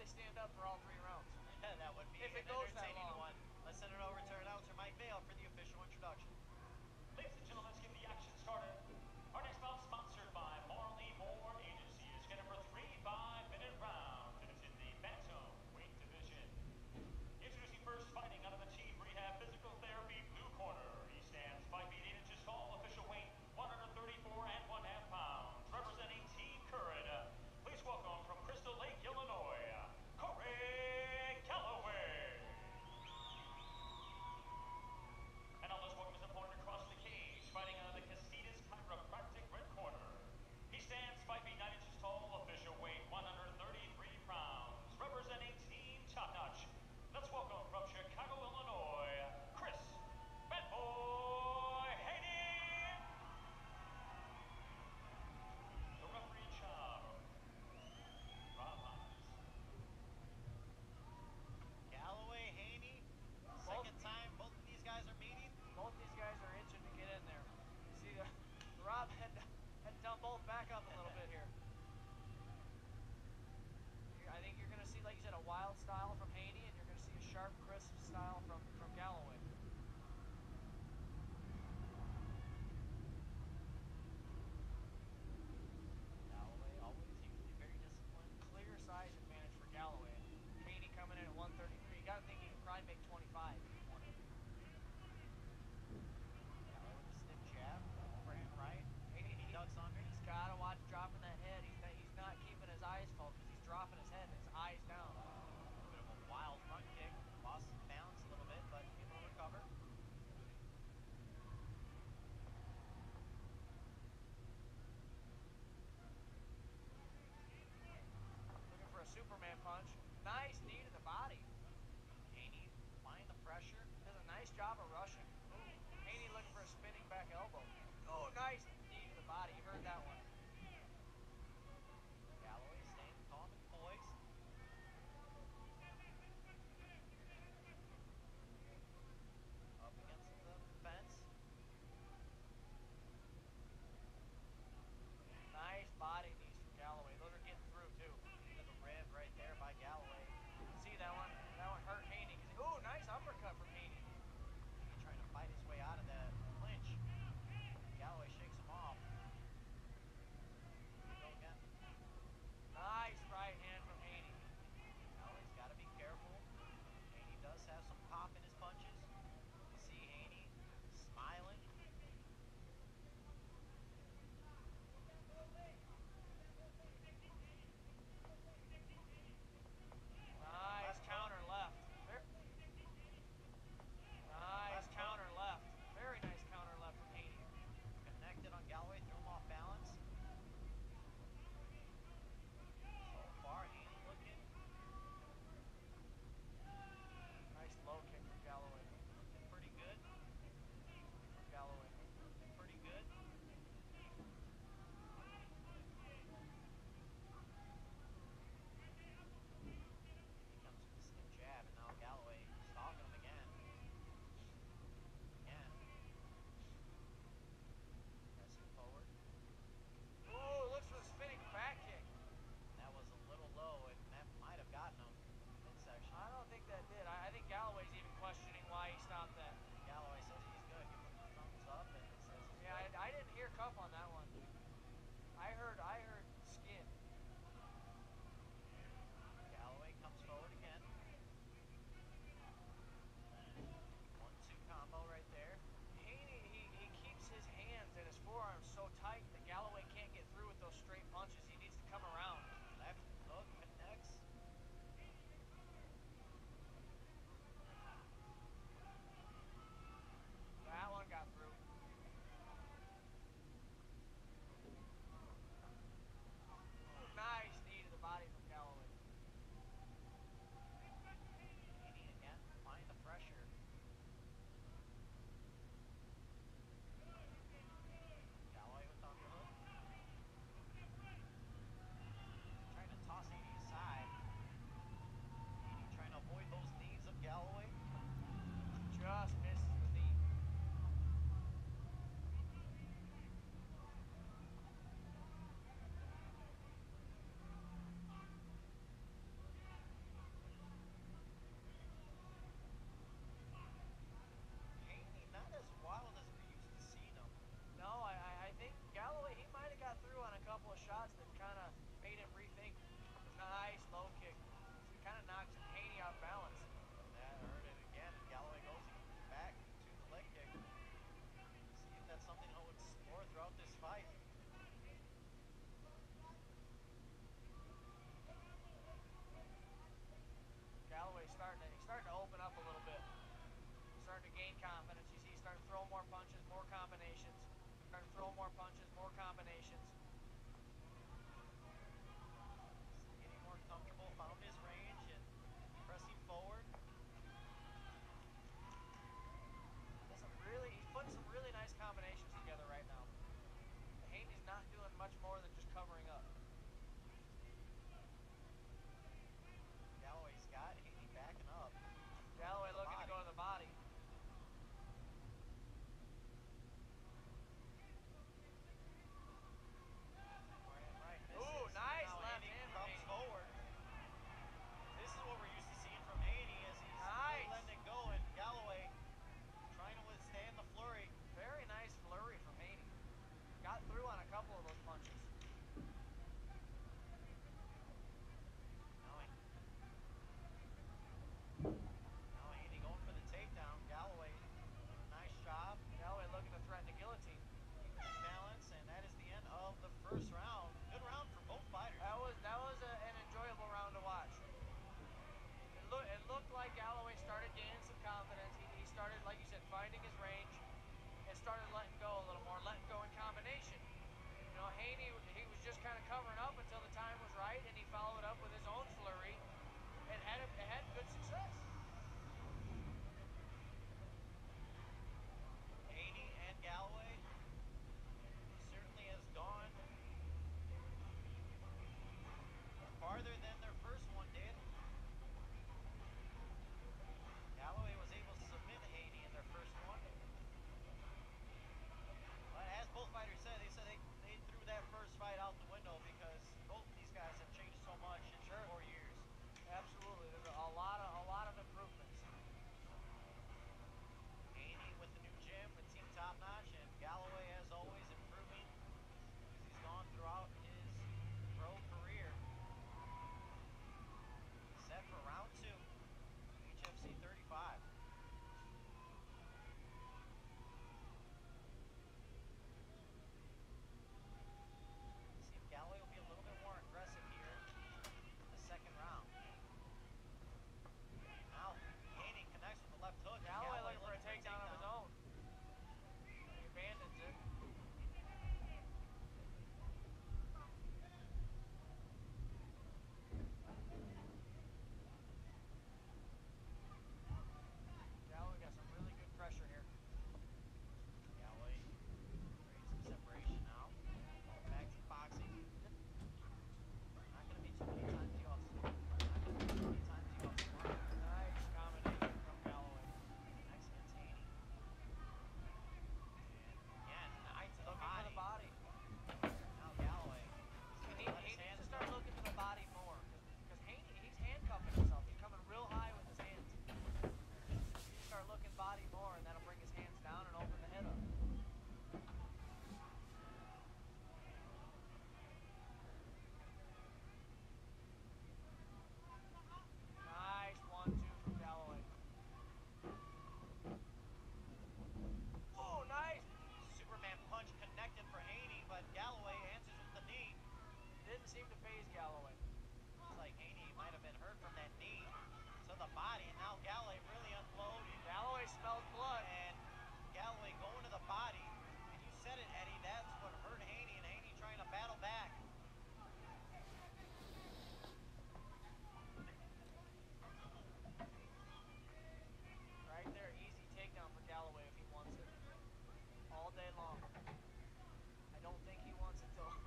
stand up for all 3 rounds. That would be If it an goes that entertaining long. one. Let's send it over to our announcer, Mike Vale, for the official introduction. Ladies and gentlemen, let's get the action started. Our next bout sponsored by Marley Moore Agency is scheduled for 3 5-minute rounds, and it's in the bantamweight division. Introducing first, fighting out of the Team Rehab Physical Therapy blue corner. He stands 5 feet 8 inches tall, official weight 134.5 pounds. Representing Team Curran, please welcome from Crystal Lake, Illinois, Corey Calloway. And now let's welcome his opponent across the cage, fighting out of the Casitas Chiropractic red corner. He stands 5 feet 9 inches tall, official weight 133 pounds. Representing Team Top Notch, let's welcome from Chicago, Illinois, Chris Bad Boy Haney. The referee in charge, Rob Hines. Calloway, Haney, second time both of these guys are meeting. Both these guys are itching to get in there. You see, Rob had to tell them both back up a little bit here. I think you're going to see, like you said, a wild style from Haney, and you're going to see a sharp, crisp style from Calloway. Calloway always usually very disciplined. Clear size advantage for Calloway. Haney coming in at 133. You got to think he can probably make 25 if he wanted. Calloway with a stiff jab, overhand right. Haney ducks under. He's got to watch dropping that head. He's not keeping his eyes focused. He's dropping his head and his eyes down. A little bit of a wild front kick. Lost some balance a little bit, but able to recover. Looking for a Superman punch. Nice knee to the body. Haney applying the pressure. Does a nice job of rushing. Haney looking for a spinning back elbow. Oh, nice knee to the body. You heard that one. Calloway staying calm and poised. Up against the fence. Nice body knees from Calloway. Those are getting through, too. Into the rib right there by Calloway. See that one? That one hurt Haney. Ooh, nice uppercut from Haney. Haney trying to fight his way out of the clinch. Calloway shakes him off. Go again. Nice right hand from Haney. Calloway's got to be careful. Haney does have some pop in his punches. You see Haney smiling. Nice counter left. Nice counter left. Very nice counter left from Haney. Connected on Calloway, threw him off balance. So far, Haney looking Nice low kick from Calloway. pretty good. From Calloway. Pretty good. He comes with a stiff jab, and now Calloway stalking him again. Again. Pressing forward. Ooh, looks for the spinning back kick. That was a little low, and that might have gotten him midsection. I don't think that did. I think Calloway's even questioning why he stopped that. Calloway says he's good. Give him a thumbs up, and he says he's Yeah, good. I didn't hear cup on that one. I heard skin. Calloway comes forward again. 1-2 combo right there. Haney, he keeps his hands and his forearms so tight that Calloway can't get through with those straight punches. He needs to come around. Left hook connects. That one got through. confidence. You see, he's starting to throw more punches, more combinations. Starting to throw more punches, more combinations. Getting more comfortable, found his range and pressing forward. He's putting some really nice combinations together right now. Haney's not doing much more than just covering up. Galloway's got Haney backing up. Galloway looking to go to the body. Right, misses. Ooh, nice Now left Haney hand from comes Haney. forward. This is what we're used to seeing from Haney as he's Nice. really letting it go, and Galloway trying to withstand the flurry. Very nice flurry from Haney. Got through on a couple of those punches. Now Haney going for the takedown. Galloway doing a nice job. Galloway looking to threaten a guillotine. Keeping his balance, and that is the end of the first round. Good round for both fighters. That was an enjoyable round to watch. It looked like Galloway started gaining some confidence. He started, like you said, finding his range and started letting go a little more, letting go in combination. You know, Haney, he was just kind of covering up until the time was right, and he followed up with his own flurry and had good success. Haney and Galloway certainly has gone farther than their first one did. Galloway was able to submit Haney in their first one. But as both fighters said, they threw that first fight out the window because both these guys have changed so much in 4 years. Absolutely, there's a lot of improvements. Haney with the new gym with Team Top Notch, and Galloway, as always, improving as he's gone throughout his pro career. Set for round 2, HFC 35. See if Galloway will be a little bit more aggressive here in the second round. Now Haney connects with the left hook. Galloway looking for a takedown of his own. He abandons it. Galloway got some really good pressure here. Galloway creates some separation now. Back to boxing. Not going to be too many times you off. Nice combination from Galloway. Next gets Haney. And again, eye to the Looking for the body. body. Now Galloway. He He's gonna let his needs to hands start go. looking to the body more because Haney, he's handcuffing himself. He's coming real high with his hands. He needs to start looking body more, and that'll bring his hands down and open the head up. Nice 1-2 from Galloway. Oh, nice. Superman punch connected for Haney, but Galloway answers with the knee. Didn't seem to phase Galloway. Looks like Haney might have been hurt from that knee to the body. Now Galloway really unloading. Galloway smells blood. And Galloway going to the body. And you said it, Eddie, that's what hurt Haney, and Haney trying to battle back. Right there, easy takedown for Galloway if he wants it. All day long. I don't think he wants it though.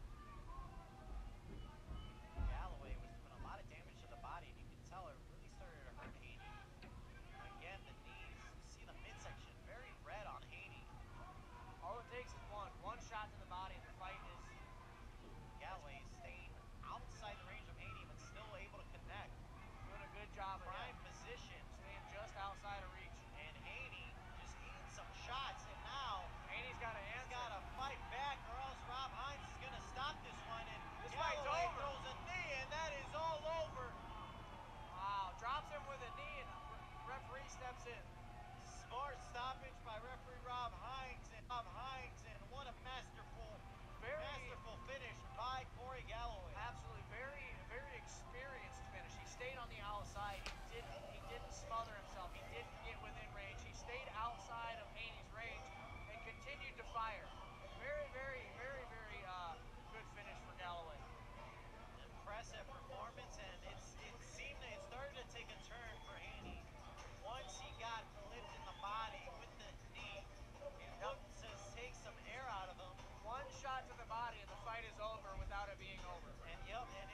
Galloway was doing a lot of damage to the body, and you can tell it really started to hurt Haney. Again, the knees, you see the midsection very red on Haney. All it takes is one shot to the body, and the fight is Galloway staying outside the range of Haney, but still able to connect. doing a good job of Prime position. staying just outside of reach. And Haney just eating some shots, and now Haney's got to he's answer. got to fight back, or else Rob Hines is going to stop this one. And This fight's Galloway over. throws a knee, and that is all over. Wow, drops him with a knee, and referee steps in. Smart stoppage by referee Rob Hines, and what a masterful finish by Corey Galloway. Absolutely, very experienced finish. He stayed on the outside. He didn't smother himself. He didn't get within range. He stayed outside. impressive performance, and it seemed that it started to take a turn for Haney. Once he got clipped in the body with the knee, it looked to take some air out of him. One shot to the body and the fight is over without it being over. And yep, and